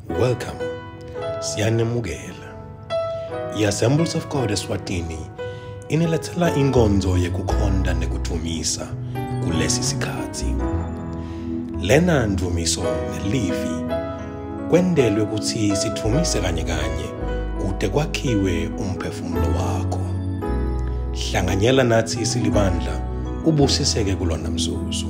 Welcome. Siyanemukela. I-Assemblies of God eSwatini inilethela inkonzo yekukhonda nekuthumisa kulesi sikhathi. Lena ndumiso nelivi kwendelwe ukuthi sithumise kanye kanye kude kwakhiwe umphefumulo wakho. Hlanganyela nathi silibandla ubusiseke kulona mzuzu.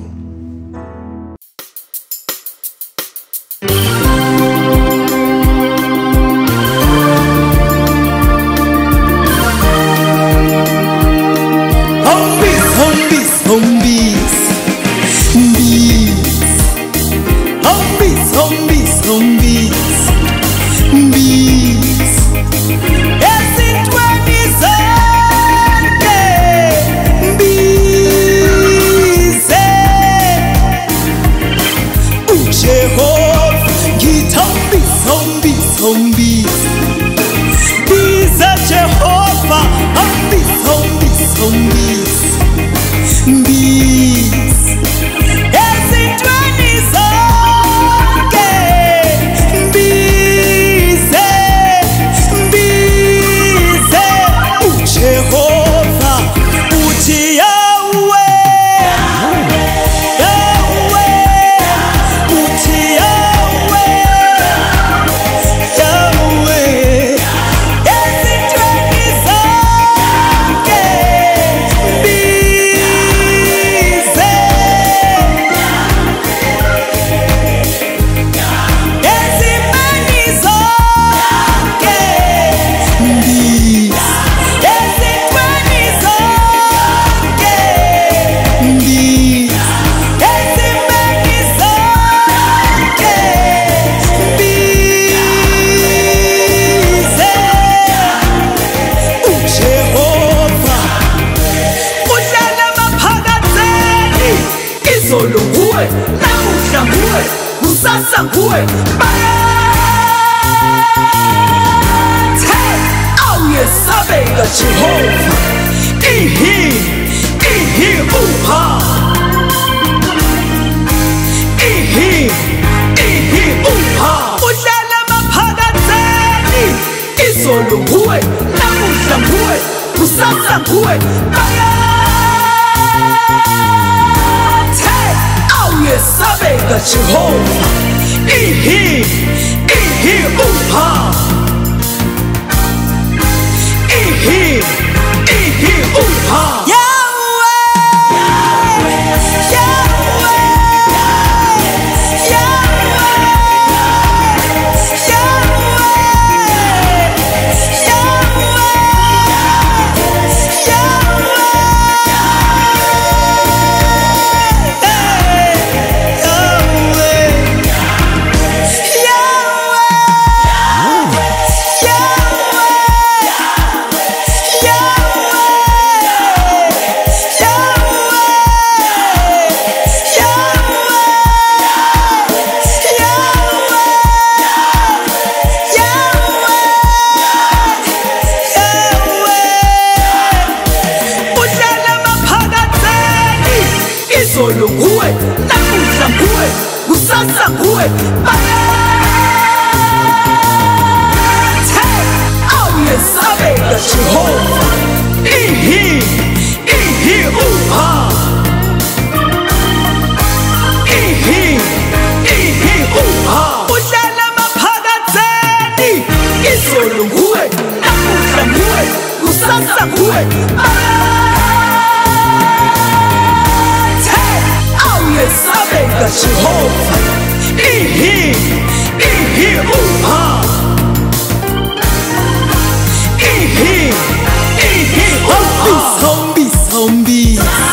Zombies.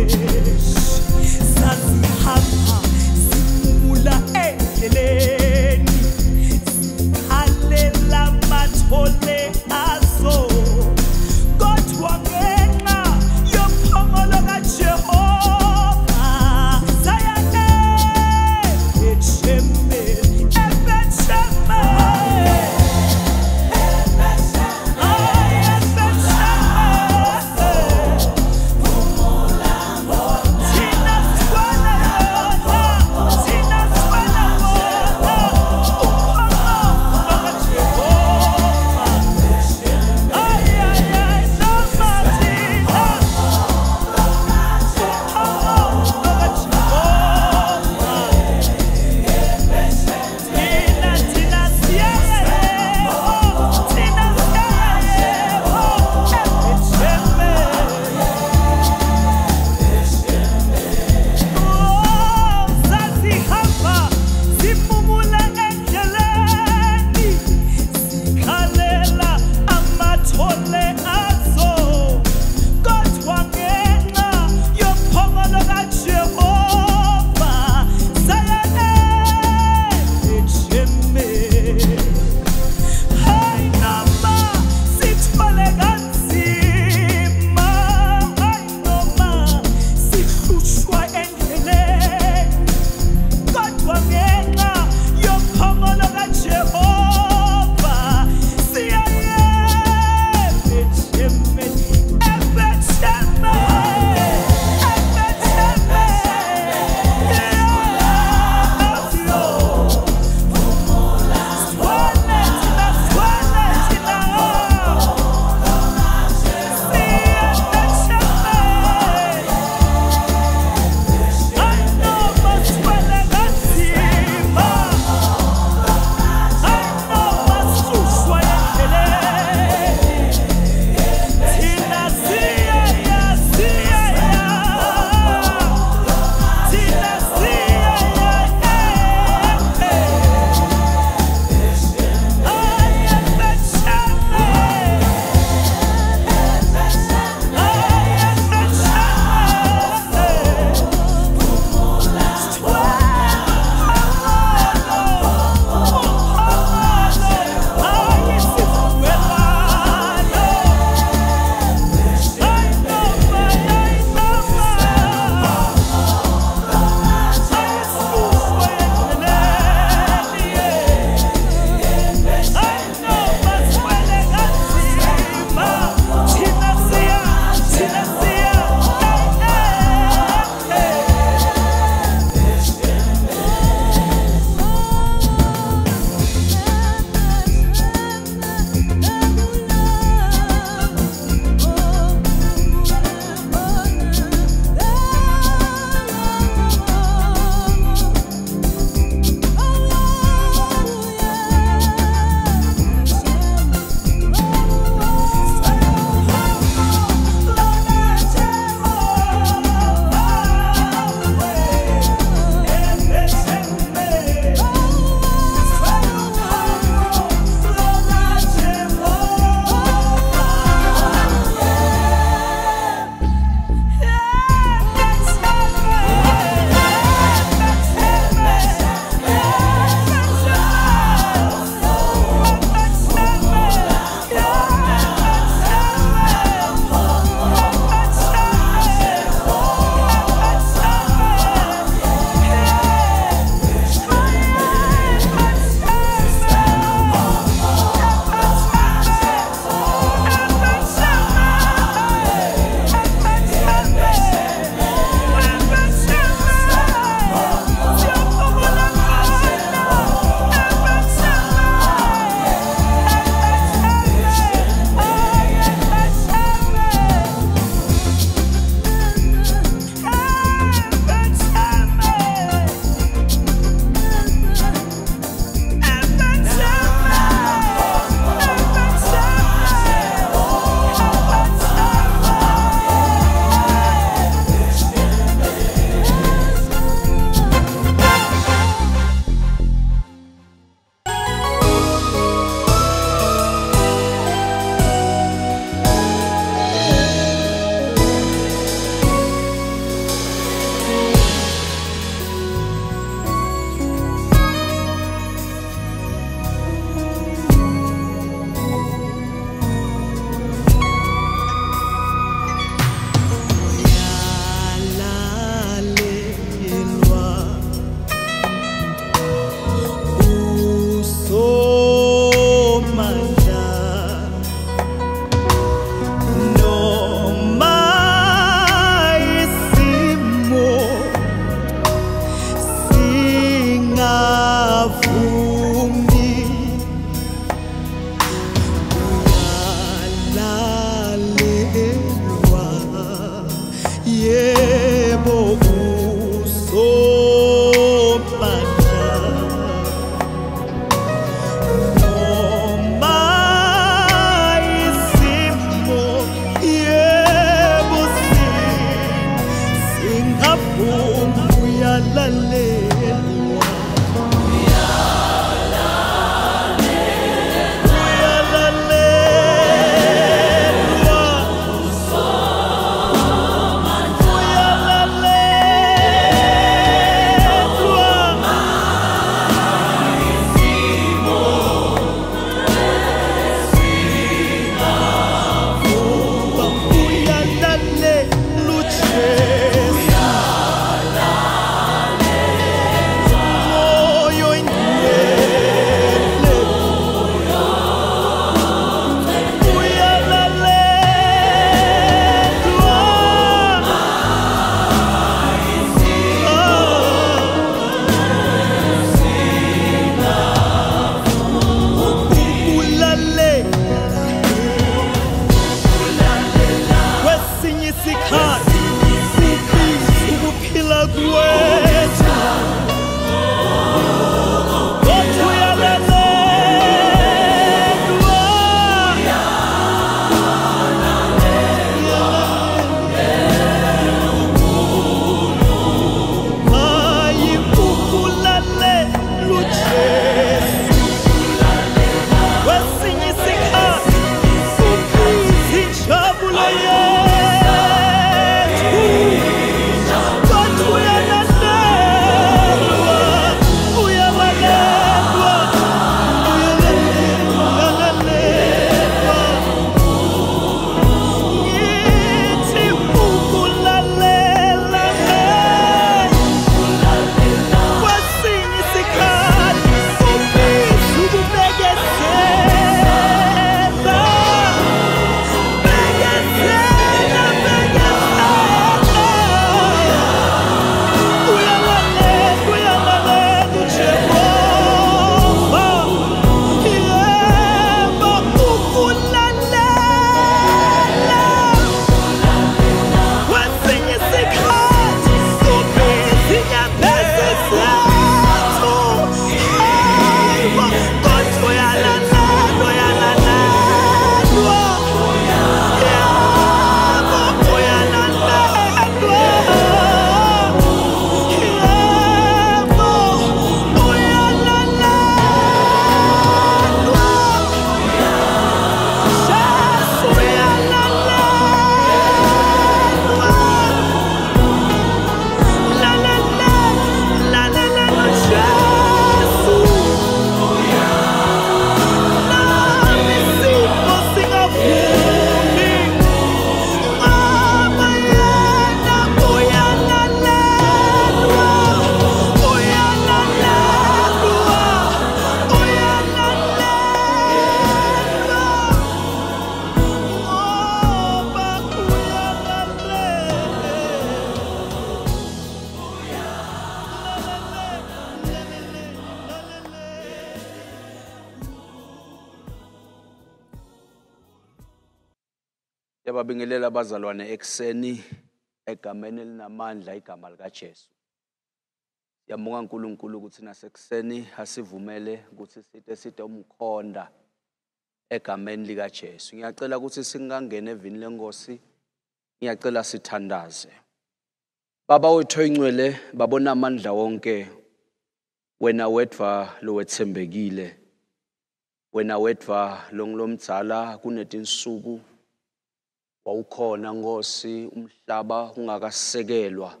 Siyababingelela abazalwane ekseni egameni elinamandla igama likaJesu. Siyabonga uNkulunkulu ukuthi nasekuseni asivumele ukuthi sithe umkhonda egameni likaJesu. Ngiyacela ukuthi singangena evini lenkosi. Ngiyacela sithandaze. Baba wethu oyingcwele, babona amandla wonke. Wena wedwa lo wethembekile. Wena wedwa lo ngilomdzala kunetinsuku. Wawukhona Nkosi umhlaba ungakasekelwa.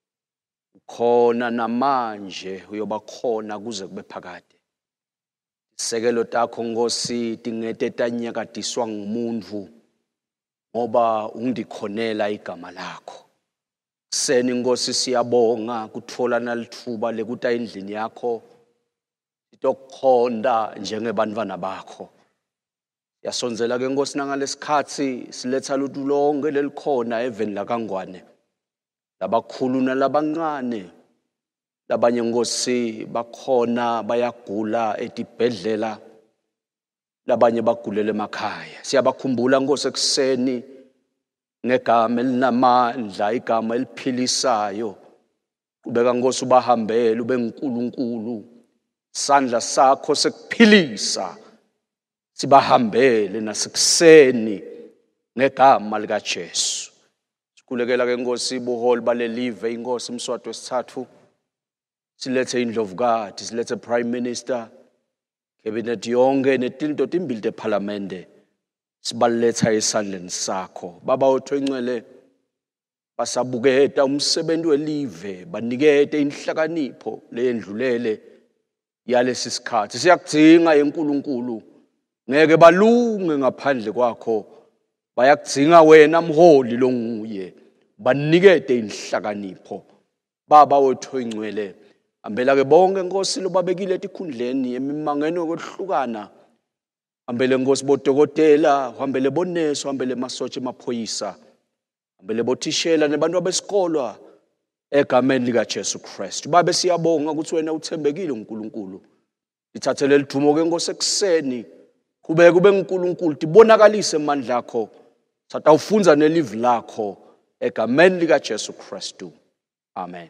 Ukhona namanje uyoba khona kuze kube phakade. Isekelo takho Nkosi tingete tanyakadiswa ngumuntu ngoba ungikhonela igama lakho. Seni Nkosi siyabonga kuthola nalithuba lekuta endlini yakho sitokhonda njengebantwana bakho. Yasonzela ke Nkosi nangalesikhathi siletha lutho lonke lelikhona eveni laKangwane. Labakhulu nalabancane. Labanye Nkosi bakhona bayagula etibhedlela. Labanye bagulela emakhaya. Siyabakhumbula Nkosi ekseni ngegama elinamandla, igama eliphilisayo. Ubeka Nkosi ubahambele ube nguNkulunkulu. Sandla sakho sekuphilisa. Sibahambele nasekuseni ngegama likaJesu. Sikulekela ke Nkosi buholi balelive inkosi Mswati wesithathu. Silethe indlovukati, silethe prime minister, cabinet yonke netinto timbili teparlamente. Sibaletha esandleni sakho. Baba wethu oyingcwele basabuketa umsebenzi welive, banikete inhlakanipho leyendlulele yalesi sikhathi. Siyakudinga enkulunkulu. Ngeke balunge ngaphandle kwakho. Bayakudinga wena mholi lo nguye. Banikete inhlakanipho. Baba wethu oyingcwele, ambela ke bonke Nkosi lobabekile etikhundleni emimangeni yokuhlukana. Ambele Nkosi bodokotela, hambele bonesi, hambele masotsha emaphoyisa. Ambele bothishela nebantu abesikolo egameni likaJesu Kristu. Baba siyabonga ukuthi wena uthembekile uNkulunkulu. Ithathele lithumo ke Nkosi ekseni. Kube uNkulunkulu tibonakalise amandla akho. Satawufunza nelive lakho egameni likaJesu Kristu. Amen.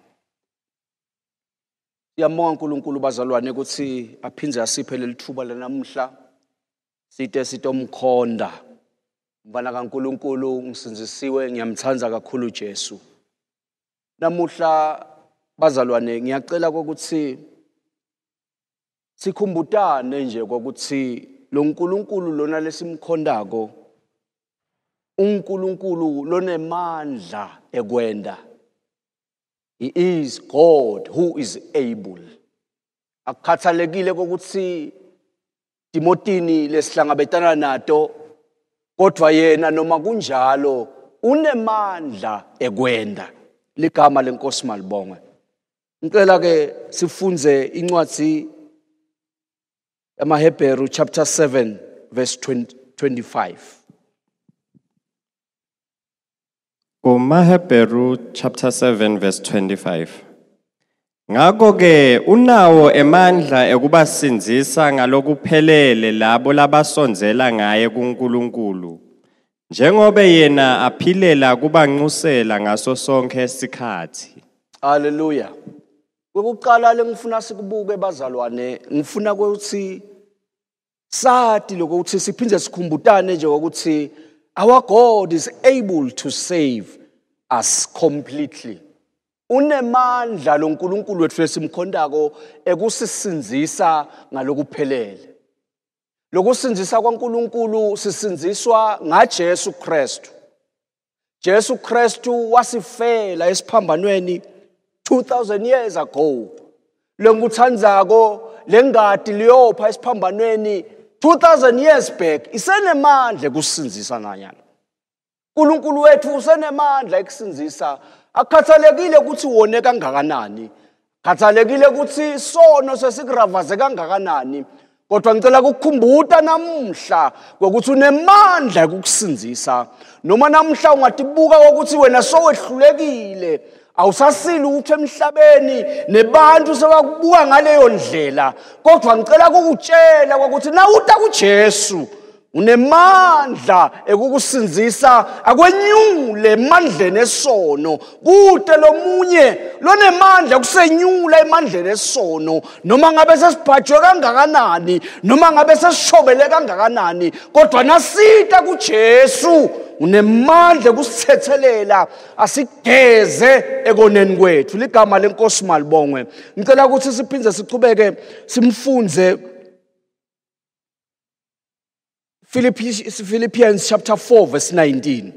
Siyabonga uNkulunkulu bazalwane ukuthi aphinze asiphe lelithuba lanamhla. Sithe umkhonda. Mfana kaNkulunkulu ngisinzisiwe, ngiyamthanda kakhulu uJesu. Namuhla bazalwane ngiyacela ukuthi sikhumbutane nje ukuthi lo nkulunkulu lona lesimkhondako uNkulunkulu lonemandla ekwenda. He is God who is able. Akukhathalekile ukuthi Timotini lesihlangabetana nato, kodwa yena noma kunjalo unemandla ekwenda. Ligama lenkosi malibonge. Ngicela ke sifunze incwadi Hebrew chapter 7 verse 25. Hebrew chapter 7 verse 25. Ngakho ke unawo emandla ekubasinzisa ngalokuphelele labo labasonzela ngaye kuNkulunkulu. Njengoba yena aphilela kubanxusela ngaso sonke isikhathi. Hallelujah. Kwekuqala lengifuna sikubuke bazalwane, ngifuna ukuthi sathi lokuthi siphinde sikhumbutane nje ukuthi our God is able to save us completely. Unemandla lo nkulunkulu wethu lesimkhondako ekusisinzisa ngalokuphelele. Lokusinzisa kwaNkulunkulu sisinziswa ngaJesu Kristu. Jesu Kristu wasifela esiphambanweni 2000 years ago. Lenguthandzako lengadi liyopha esiphambanweni 2000 years back isenemandla ekusinzisa nanyana. uNkulunkulu wethu usenemandla ekusinzisa. Akhathalekile ukuthi wone kangakanani. Akhathalekile ukuthi sono sesigravaze kangakanani. Kodwa ngicela ukukhumbuta namhla ukuthi unemandla ekukusinzisa. Noma namhla ungatibuka ukuthi wena sowehlulekile, awusasili ukuthi emhlabeni nebantu sebakubuka ngaleyo ndlela, kodwa ngicela ukukutshela ukuthi na uta kuJesu unemandla ekukusinzisa akwenyule emandleni esono kude lomunye lonemandla kusenyula emandleni esono noma ngabe sesibhajwe kangakanani noma ngabe sesishobele kangakanani kodwa nasita kuJesu unemandla kusithethelela asigeze ekoneni kwethu ligama lenkosi malibongwe ngicela ukuthi siphindze sichubeke simfunze Philippians chapter 4 verse 19.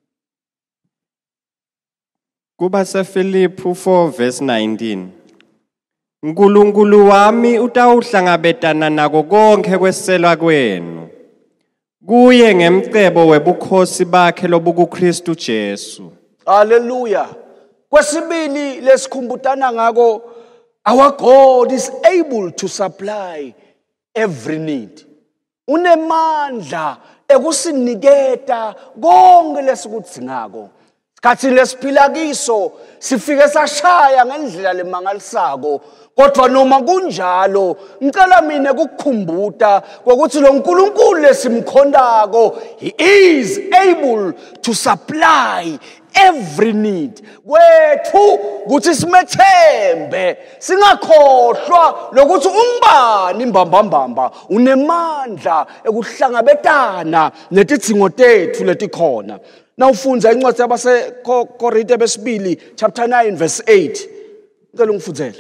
Kuba seFiliphu 4 verse 19. Nkulunkulu wami utawuhlangabetana nako konke kweselwa kwenu. Kuye ngemcebo webukhosi bakhe lobukuKristu Jesu. Hallelujah. Kwesibili lesikhumbutana ngako our God is able to supply every need. Unemandla ekusiniketa konke lesikudzingako. Sikhathi lesiphila kiso sifike sashaya ngendlela lemangalisako kodwa noma kunjalo ngicela mina ukukhumbuta ukuthi lo nkulunkulu lesimkhondako he is able to supply every need kwethu ukuthi simethembe singakhohlwa lokuthi ungubani imbambambamba unemandla ekuhlangabetana netidzingo tethu letikhona nawufunza incwadi yabaseKorinte besibili chapter 9 verse 8 ngicela ungifundzele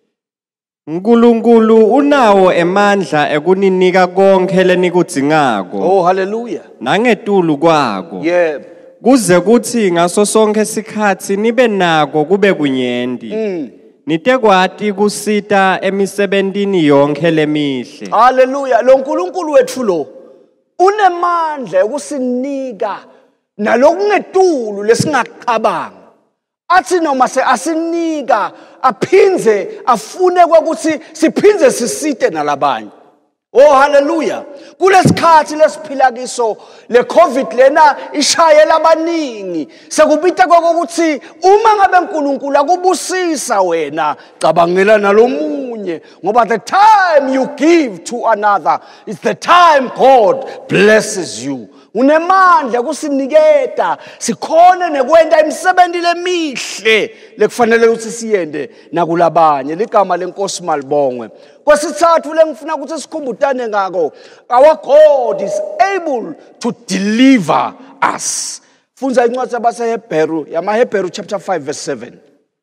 Nkulunkulu unawo emandla ekuninika konke lenikudzingako. Oh hallelujah. Nangetulu kwako. Yeah. Kuze kuthi ngaso sonke isikhathi nibe nako kube kunyendi. Nitekwati kusita emisebentini yonke lemihle. Hallelujah. Lo nkulunkulu wethu lo unemandla ekusinika nalokungetulu lesingaqabanga. Athi noma asinika aphinze afune ukuthi siphinze sisite nalabanye. Oh hallelujah. Kulesikhathi lesiphila kiso le COVID lena ishayela abaningi sekubita kokuthi uma ngabe uNkulunkulu akubusisa wena cabangela nalomunye ngoba the time you give to another is the time God blesses you. Unemandla kusiniketa sikhone nekwenta imisebenzi lemihle lekufanele ukuthi siyende nakulabanye ligama lenkosi malibongwe kwesithathu lengifuna ukuthi sikhumbutane ngako our God is able to deliver us funza incwadi yabaseHebheru yamaHebheru chapter 5 verse 7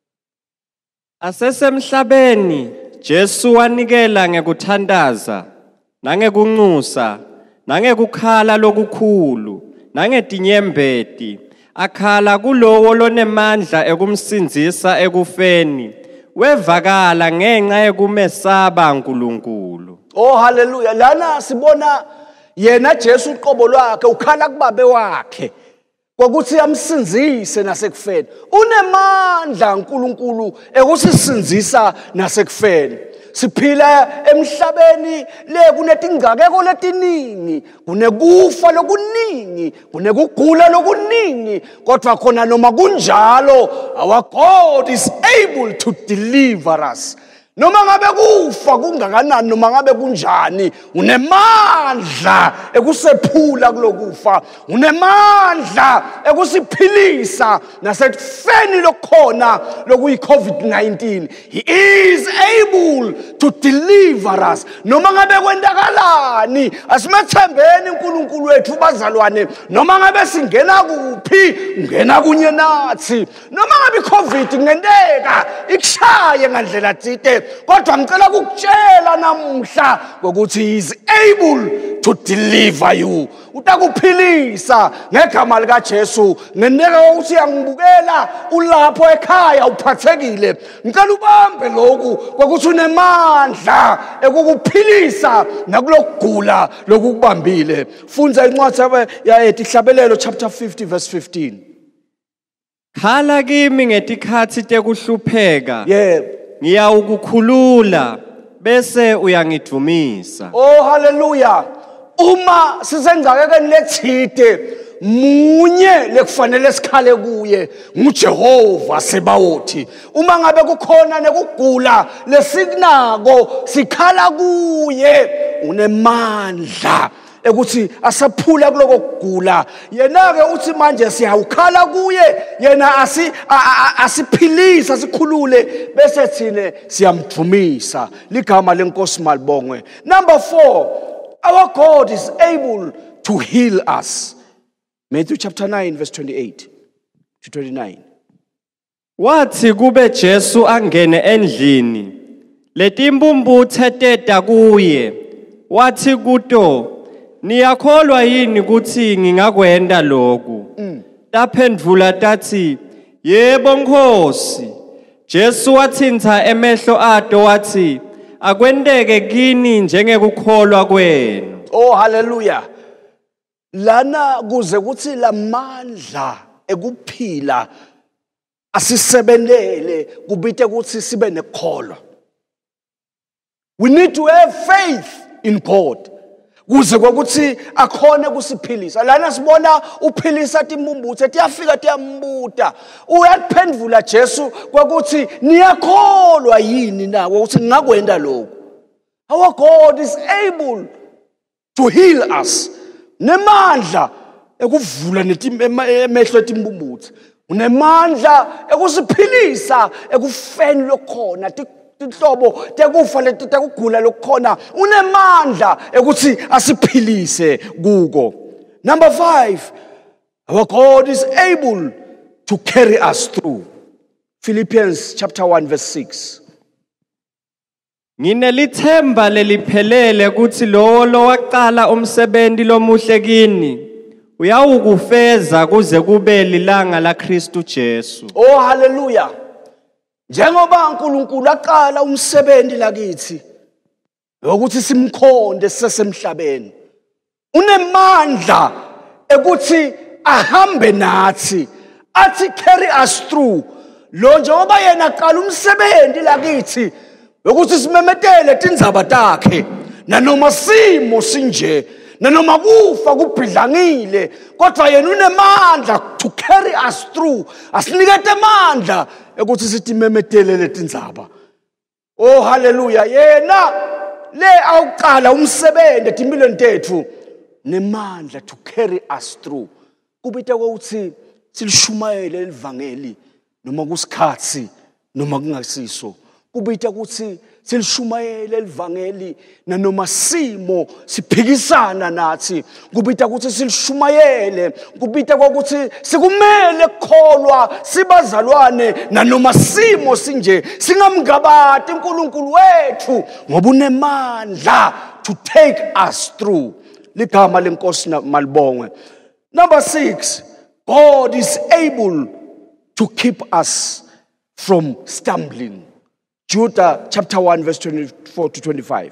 Asesemhlabeni Jesu wanikela ngekuthandaza nangekunxusa nangekukhala lokukhulu nangetinyembeti akhala kulowo lonemandla ekumsinzisa ekufeni wevakala ngenxa yekumesaba uNkulunkulu. Oh hallelujah lana sibona yena Jesu uqobo lwakhe ukhala kubabe wakhe kokuthi amsinzise nasekufeni unemandla uNkulunkulu ekusisinzisa nasekufeni siphila emhlabeni le kunetingcakeko letiningi kunekufa lokuningi kunekugula lokuningi kodwa khona noma kunjalo our God is able to deliver us noma ngabe kufa kungakanani noma ngabe kunjani unemandla ekusephula kulokufa unemandla ekusiphilisa nasekufeni lokhona lokuyi COVID-19 he is able to deliver us noma ngabe kwendakalani asimethembeni uNkulunkulu wethu bazalwane noma ngabe singena kuphi ngena kunye nathi noma ngabe iCovid ngendeka ikushaye ngandlela tsite kodwa ngicela ukukutshela namuhla ukuthi he is able to deliver you utakuphilisa ngegama lika Jesu ngendeka ukuthi uyangibukela ulapho ekhaya uphathekile ngicela ubambe lokhu ukuthi unemandla ekukuphilisa nakulokugula lokukubambile funza incwadi yaEtihlabelelo chapter 50 verse 15 Khala kimi ngetikhathi tekuhlupheka yeah ngiya ukukhulula bese uyangidumisa. Oh hallelujah uma sisengcakekeni lethide munye lekufanele sikhale kuye nguJehova Sebawothi uma ngabe kukhona nekugula lesinako sikhala kuye unemandla ukuthi asaphula kuloko kugula. Yena ke uthi manje siyawukhala kuye, yena asiphilisa sikhulule bese thine siyamdumisa. Ligama lenkosi malibongwe. Number 4, our God is able to heal us. Matthew chapter 9 verse 28 to 29. Wathi kube Jesu angene endlini, letimbumbuthe teta kuye, wathi kuto, niyakholwa yini ukuthi ngingakwenda lokhu? Taphendvula tathi, yebo Nkosi. Jesu wathintha emehlo ato wathi, akwendeke kini njengekukholwa kwenu. Oh hallelujah. Lana kuze kuthi lamandla ekuphila asisebenzele kubite ukuthi sibe nekholwa. We need to have faith in God. Kuze kokuthi akhona kusiphilisa. Lana sibona uphilisa timbumbuthe tiyafika tiyambuta. Uyaphendvula Jesu kokuthi niyakholwa yini nawe ukuthi ngingakwenda lokho. Our God is able to heal us. Nemandla ekuvula emehlo etimbumbuthe. Unemandla ekusiphilisa ekufeni lokhona tinhlobo tekufa letikugula lokhona. Unemandla ekuthi asiphilise kuko. Number 5, our God is able to carry us through. Philippians chapter 1 verse 6. Nginelithemba leliphelele kuthi lowo lowaqala umsebenzi lomuhle kini uyawukufeza kuze kube lilanga la Kristu Jesu. Oh hallelujah. Njengoba uNkulunkulu aqala umsebenzi lakithi ukuthi simkhonde sisesemhlabeni, unemandla ekuthi ahambe nathi, athi carry us through. Lo njengoba yena aqala umsebenzi lakithi ukuthi simemetele tindzaba takhe, nanoma simo sinje, nanoma kufa kubhidlangile, kodwa yena unemandla to carry us through. Asinikete amandla ukuthi sitimemetele letindzaba. Oh hallelujah. Yena le awuqala umsebenzi etimpilweni tethu nemandla to carry us through. Kubite ukuthi silishumayele livangeli noma kusikhathi noma kungasiso. Kubita ukuthi silishumayele livangeli nanoma simo siphikisana nathi. Kubita ukuthi silishumayele, kubita ukuthi sikumele kukholwa sibazalwane nanoma simo sinje singamngabati uNkulunkulu wethu ngoba unemandla to take us through. Ligama lenkosi malibongwe. Number 6, God is able to keep us from stumbling. Judah chapter 1 verse 24 to 25.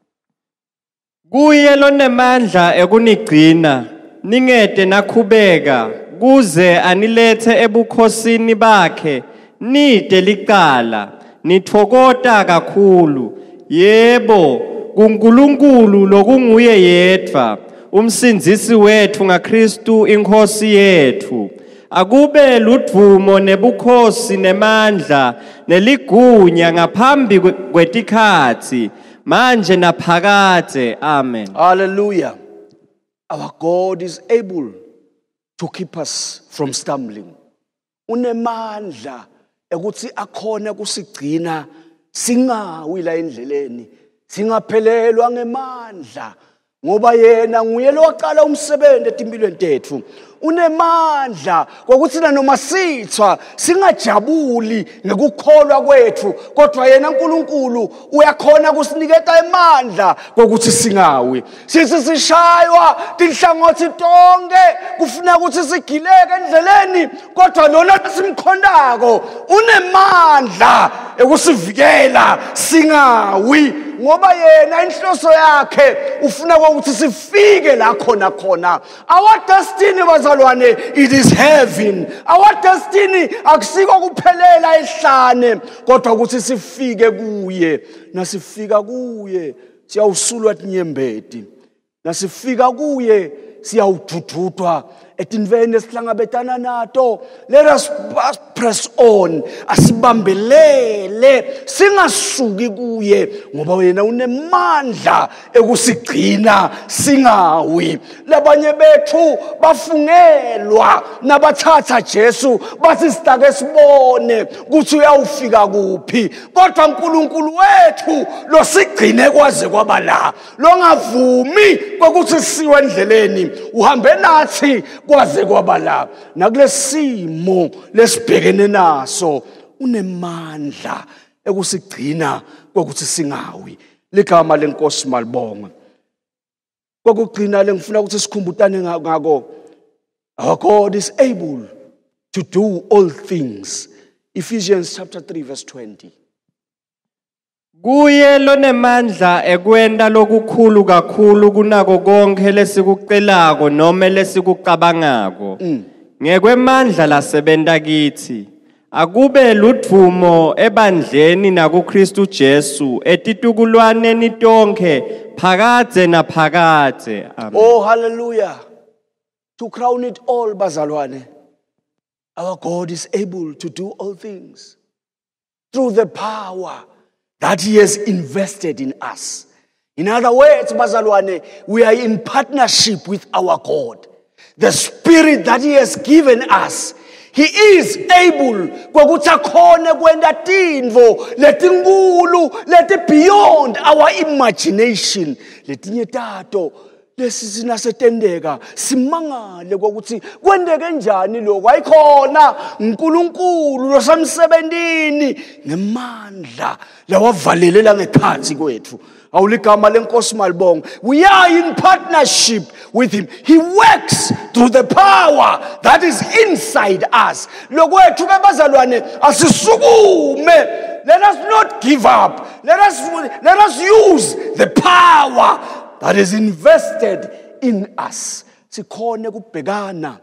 Kuye lonemandla ekunigcina ningede nakhubeka kuze anilethe ebukhosini bakhe nide liqala nithokota kakhulu. Yebo kuNkulunkulu lokunguye yedwa umsindisi wethu ngaKristu inkosi yethu. Akube ludvumo nebukhosi nemandla neligunya ngaphambi kwetikhathi manje naphakade. Amen. Hallelujah. Our God is able to keep us from stumbling. Unemandla ekuthi akhona kusigcina singawila endleleni, singaphelelwa ngemandla ngoba yena nguye lowaqala umsebenzi etimpilweni tethu. Unemandla kokuthi noma sithwa singajabuli ngekukholwa kwethu, kodwa yena uNkulunkulu uyakhona kusiniketa amandla kokuthi singawi. Sithi sishaywa tinhlangothi tonke kufuna ukuthi sigileke endleleni, kodwa lona simkhondako unemandla ekusivikela singawi ngoba yena inhloso yakhe ufuna ukuthi sifike la khona. Our destiny bazalwane, it is heaven. Our destiny akusiko kuphelela ehlane kodwa ukuthi sifike kuye. Nasifika kuye siyawusulwa tinyembeti, nasifika kuye siyawudududwa etinveni esihlangabetana nato. Let us press on, asibambelele singasuki kuye ngoba yena unemandla ekusigcina singawi. Labanye bethu bafungelwa nabathatha Jesu bathi sitake sibone ukuthi uyawufika kuphi, kodwa uNkulunkulu wethu lo sigcine kwaze kwaba la, lo ngavumi ukuthi siwe endleleni, uhambe nathi kwaze kwaba la. Nakulesimo lesibhekene naso unemandla ekusigcina ukuthi singawi. Ligama lenkosi malibonga. Kokugcina lengifuna ukuthi sikhumbutane ngako, our God is able to do all things. Ephesians chapter 3 verse 20. Kuye lonemandla ekwenda lokukhulu kakhulu kunako konke lesikucelako noma lesikucabangako. Ngekwemandla lasebenta kithi. Akube ludvumo ebandleni nakuKristu Jesu etitukulwaneni tonke phakadze naphakadze. Amen. Oh hallelujah. To crown it all, bazalwane, our God is able to do all things through the power that He has invested in us. In other words, bazalwane, we are in partnership with our God. The Spirit that He has given us, He is able ukuthi akhone kwenda tintfo letinkulu leti beyond our imagination. Letinye tato lesizina setendeka simangale ukuthi kwendeke njani lokho. Ayikhona uNkulunkulu losamsebentini ngemandla lawavalelela ngekhatsi kwethu. Awuligama lenkosi malibonga. We are in partnership with Him. He works through the power that is inside us. Lokwethu ke bazalwane asisukume. Let us not give up. Let us use the power that is invested in us. Sikhone kubhekana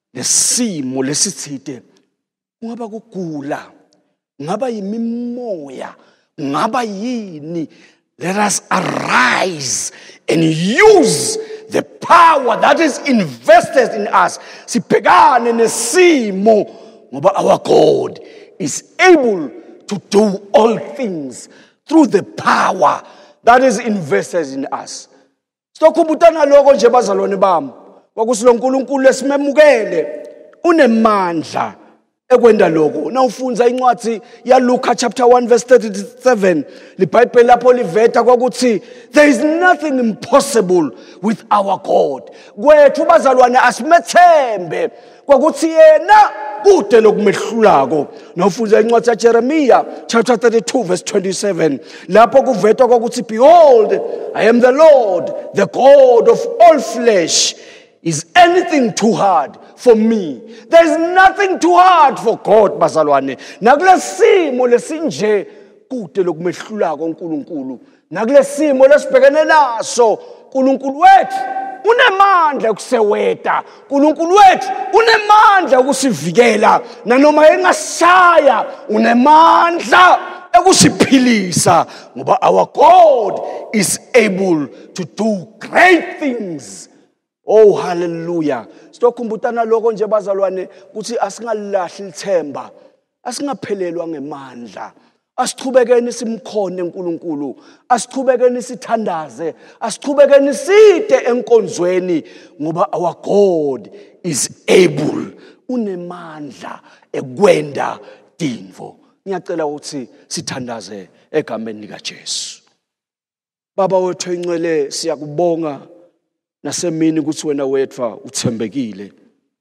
lesimo lesithite. Ngaba kugula, ngaba yimimoya, ngaba yini. Let us arise and use the power that is invested in us. Sibhekane nesimo ngoba our God is able to do all things through the power that is invested in us. Sitokhumbutana lokho nje bazalwane bami, kwakusi lo nkulunkulu lesimemukele unemandla ekwenda lokho. Na ufunza incwadi ya Luka chapter 1 verse 37, liBhayibheli lapho liveta kwakuthi there is nothing impossible with our God. Kwethu bazalwane asimethembe kwakuthi yena kude lokumehlulako. Na ufunza incwadi ya Jeremiah chapter 32 verse 27, lapho kuveta kwakuthi behold, I am the Lord, the God of all flesh. Is anything too hard for me? There is nothing too hard for God, bazalwane. Nakulesimo lesinje kude lokumehlulako uNkulunkulu. Nakulesimo lesibhekene naso, uNkulunkulu wethu unemandla ukuseweta. uNkulunkulu wethu unemandla ukusivikela. Nanoma engasishaya unemandla ekusiphilisa ngoba our God is able to do great things. Oh hallelujah. Sitokhumbutana lokho nje bazalwane ukuthi asingalahli ithemba, asingaphelelwa ngemandla. Asichubekeni simkhone uNkulunkulu, asichubekeni sithandaze, asichubekeni side enkonzweni ngoba our God is able, unemandla ekwenda tintfo. Ngiyacela ukuthi sithandaze egameni lika Jesu. Baba wethu ingcwele, siyakubonga nasemini ukuthi wena wethu uthembekile.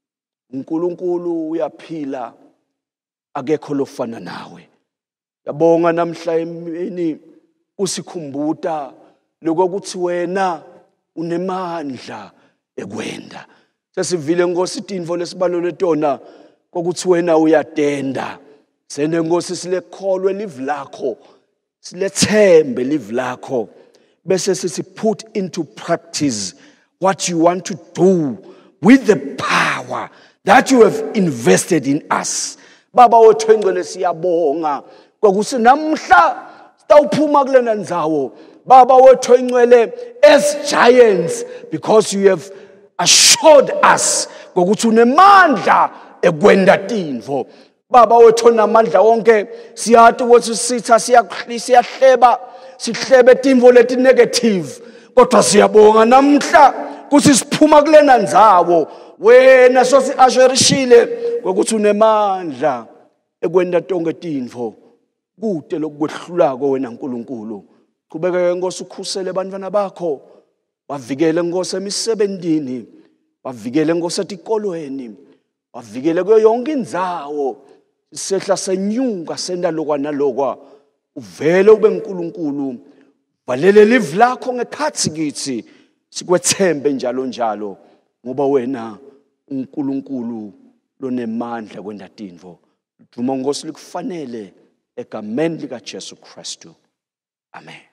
uNkulunkulu uyaphila, akekho lofana nawe. Yabonga namhla emini usikhumbuta lokuthi wena unemandla ekwenda. Sesivile Nkosi tintfo lesibalule tona kokuthi wena uyatenda. Sene Nkosi silekholwe live lakho, silethembe live lakho, bese sisi put into practice what you want to do with the power that you have invested in us. Baba wethu engcwele siyabonga kokuthi namhla sitawuphuma kulena ndzawo. Baba wethu engcwele as giants, because you have assured us ngokuthi unemandla ekwenda tintfo. Baba wethu onamandla wonke, siyathi ukuthi sitha siyahleba, sihlebe tintfo leti negative, kodwa siyabonga namhla kuthi siphuma kulena ndzawo wena sosiasherishile ngokuthi unemandla ekwenda tonke tintfo kude lokwehlulako wena nkulunkulu. Qhubeka Nkosi ukhusele abantwana bakho, bavikele Nkosi emisebentini, bavikele Nkosi etikolweni, bavikele kuyo yonke indzawo. Isehla senyuka senda lokwa nalokwa, uvele ube nkulunkulu, valele live lakho ngekhatsi kithi sikwethembe njalo njalo, ngoba wena unkulunkulu lonemandla kwenda tintfo. Duma Nkosi likufanele egameni likaJesu Kristu. Amen.